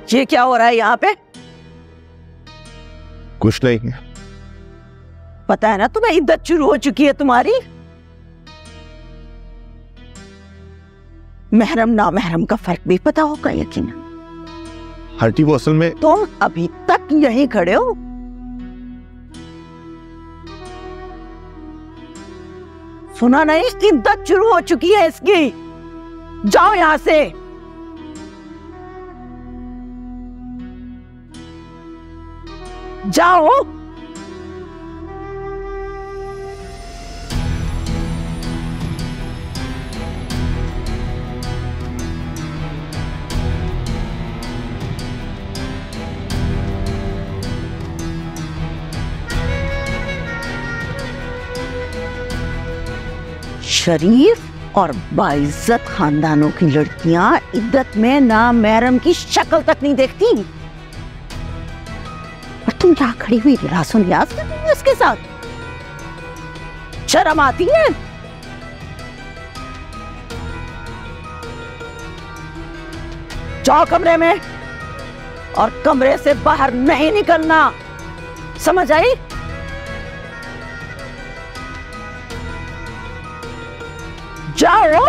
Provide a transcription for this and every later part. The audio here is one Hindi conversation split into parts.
ये क्या हो रहा है यहाँ पे? कुछ नहीं। पता है ना तुम्हें इद्दत शुरू हो चुकी है तुम्हारी। महरम ना महरम का फर्क भी पता होगा यकीनन। आंटी वो असल में तुम अभी तक यहीं खड़े हो। सुना नहीं? इसकी इद्दत शुरू हो चुकी है इसकी। जाओ यहां से। जाओ। शरीफ और बाइज्जत खानदानों की लड़कियां इद्दत में ना महरम की शक्ल तक नहीं देखती, और तुम क्या खड़ी हुई रासो नियाज कर रही हो इसके साथ? शर्म आती है? जाओ कमरे में, और कमरे से बाहर नहीं निकलना, समझ आई? जाओ।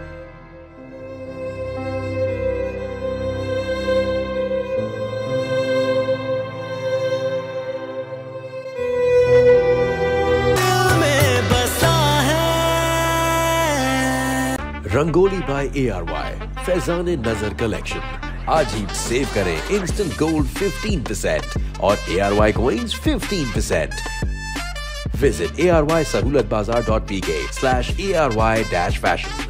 Rangoli bye ARY Faizan Nazar collection. आज ही सेव करें इंस्टेंट गोल्ड 15% और ARY coins 15%। Visit ARYSahulatBazaar.pk/ARY-fashion।